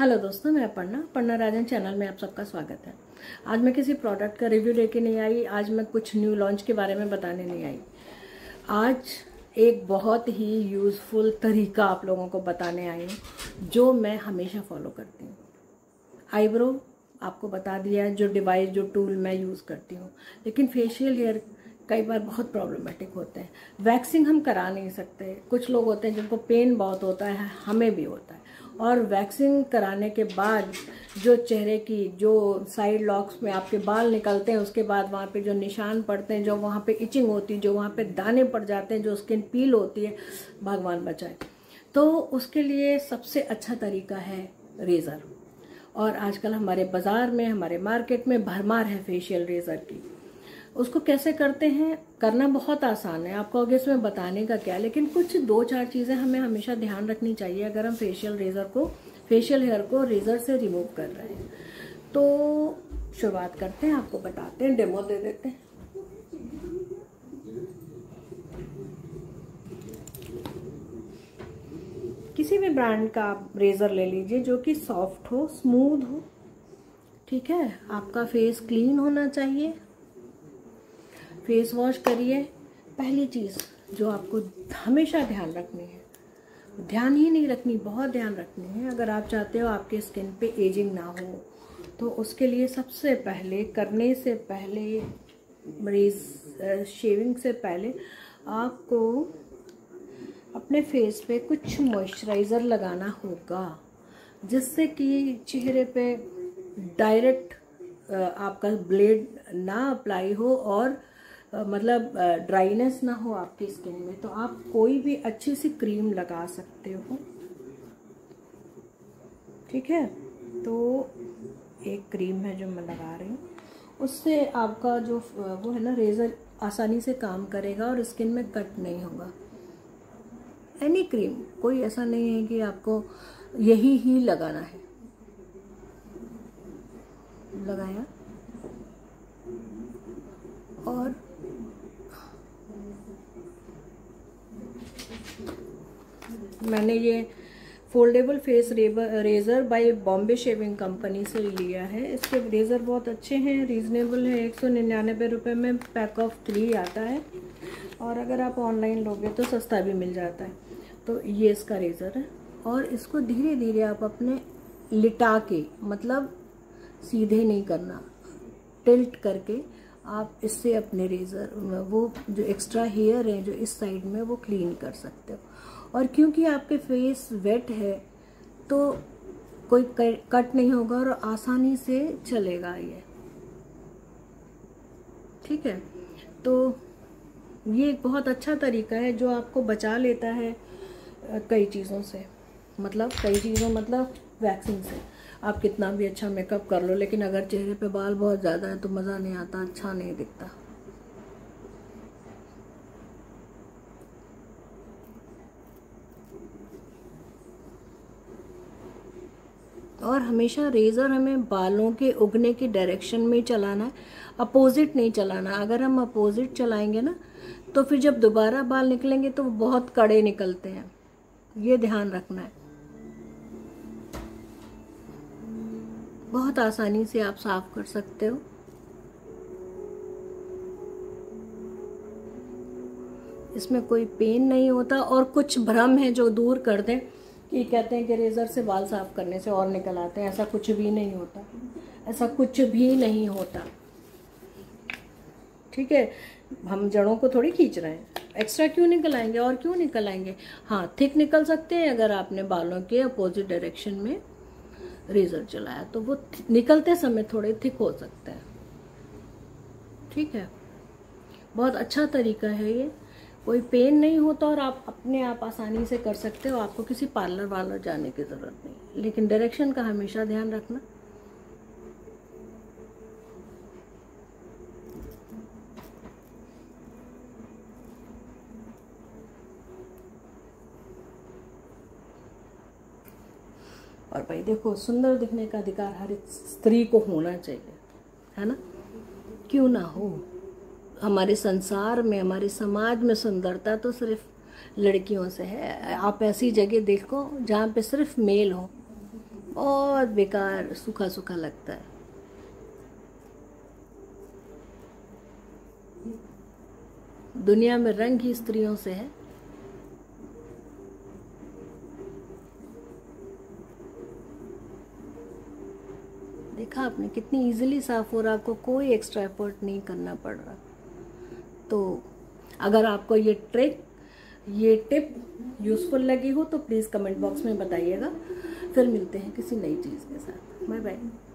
Hello दोस्तों, मैं पन्ना राजन channel में आप सबका स्वागत है। आज मैं किसी प्रोडक्ट का रिव्यू लेके नहीं आई। आज मैं कुछ न्यू लॉन्च के बारे में बताने नहीं आई। आज एक बहुत ही यूज़फुल तरीका आप लोगों को बताने आई हूँ जो मैं हमेशा फॉलो करती हूँ। आईब्रो आपको बता दिया है, जो डिवाइस जो टूल मैं यूज़ करती हूँ, लेकिन फेशियल हेयर कई बार बहुत प्रॉब्लमेटिक होते हैं। वैक्सिंग हम करा नहीं सकते। कुछ लोग होते हैं जिनको पेन बहुत होता है, हमें भी होता है। और वैक्सिंग कराने के बाद जो चेहरे की जो साइड लॉक्स में आपके बाल निकलते हैं, उसके बाद वहाँ पे जो निशान पड़ते हैं, जो वहाँ पे इचिंग होती है, जो वहाँ पे दाने पड़ जाते हैं, जो स्किन पील होती है, भगवान बचाए। तो उसके लिए सबसे अच्छा तरीका है रेज़र। और आजकल हमारे बाज़ार में, हमारे मार्केट में भरमार है फेशियल रेज़र की। उसको कैसे करते हैं, करना बहुत आसान है। आपको आगे इसमें बताने का क्या, लेकिन कुछ 2-4 चीज़ें हमें हमेशा ध्यान रखनी चाहिए अगर हम फेशियल हेयर को रेज़र से रिमूव कर रहे हैं। तो शुरुआत करते हैं, आपको बताते हैं, डेमो दे देते हैं। किसी भी ब्रांड का आप रेज़र ले लीजिए जो कि सॉफ्ट हो, स्मूथ हो, ठीक है। आपका फेस क्लीन होना चाहिए। फेस वॉश करिए। पहली चीज़ जो आपको हमेशा ध्यान रखनी है, ध्यान ही नहीं रखनी, बहुत ध्यान रखनी है, अगर आप चाहते हो आपके स्किन पे एजिंग ना हो, तो उसके लिए सबसे पहले, करने से पहले, शेविंग से पहले आपको अपने फेस पे कुछ मॉइस्चराइज़र लगाना होगा, जिससे कि चेहरे पे डायरेक्ट आपका ब्लेड ना अप्लाई हो और मतलब ड्राइनेस ना हो आपकी स्किन में। तो आप कोई भी अच्छी सी क्रीम लगा सकते हो, ठीक है। तो एक क्रीम है जो मैं लगा रही हूँ, उससे आपका जो वो है ना, रेज़र आसानी से काम करेगा और स्किन में कट नहीं होगा। एनी क्रीम, कोई ऐसा नहीं है कि आपको यही ही लगाना है। लगाया और मैंने ये foldable face razor by Bombay shaving company से लिया है। इसके रेज़र बहुत अच्छे हैं, रीज़नेबल है। 199 रुपये में पैक ऑफ 3 आता है, और अगर आप ऑनलाइन लोगे तो सस्ता भी मिल जाता है। तो ये इसका रेज़र है, और इसको धीरे धीरे आप अपने लिटा के, मतलब सीधे नहीं करना, टिल्ट करके आप इससे अपने रेज़र वो जो एक्स्ट्रा हेयर है जो इस साइड में, वो क्लीन कर सकते हो। और क्योंकि आपके फेस वेट है तो कोई कट नहीं होगा और आसानी से चलेगा ये, ठीक है। तो ये एक बहुत अच्छा तरीका है जो आपको बचा लेता है कई चीज़ों से, मतलब वैक्सिंग से। आप कितना भी अच्छा मेकअप कर लो, लेकिन अगर चेहरे पे बाल बहुत ज़्यादा है तो मज़ा नहीं आता, अच्छा नहीं दिखता। और हमेशा रेज़र हमें बालों के उगने की डायरेक्शन में चलाना है, अपोजिट नहीं चलाना। अगर हम अपोजिट चलाएंगे ना, तो फिर जब दोबारा बाल निकलेंगे तो वो बहुत कड़े निकलते हैं, ये ध्यान रखना है। बहुत आसानी से आप साफ कर सकते हो। इसमें कोई पेन नहीं होता, और कुछ भ्रम है जो दूर कर दें कि कहते हैं कि रेज़र से बाल साफ करने से और निकल आते हैं। ऐसा कुछ भी नहीं होता, ऐसा कुछ भी नहीं होता, ठीक है। हम जड़ों को थोड़ी खींच रहे हैं, एक्स्ट्रा क्यों निकल आएंगे, और क्यों निकल आएंगे। हाँ, थिक निकल सकते हैं अगर आपने बालों के अपोजिट डायरेक्शन में रेज़र चलाया, तो वो निकलते समय थोड़े थिक हो सकते हैं, ठीक है। बहुत अच्छा तरीका है ये, कोई पेन नहीं होता, और आप अपने आप आसानी से कर सकते हो। आपको किसी पार्लर जाने की ज़रूरत नहीं, लेकिन डायरेक्शन का हमेशा ध्यान रखना। और भाई देखो, सुंदर दिखने का अधिकार हर एक स्त्री को होना चाहिए, है ना। क्यों ना हो। हमारे संसार में, हमारे समाज में सुंदरता तो सिर्फ लड़कियों से है। आप ऐसी जगह देखो जहाँ पे सिर्फ मेल हो, बहुत बेकार सूखा सूखा लगता है। दुनिया में रंग ही स्त्रियों से है। देखा आपने कितनी इजीली साफ हो रहा, आपको कोई एक्स्ट्रा एफर्ट नहीं करना पड़ रहा। तो अगर आपको ये टिप यूज़फुल लगी हो तो प्लीज़ कमेंट बॉक्स में बताइएगा। फिर मिलते हैं किसी नई चीज़ के साथ। Bye bye.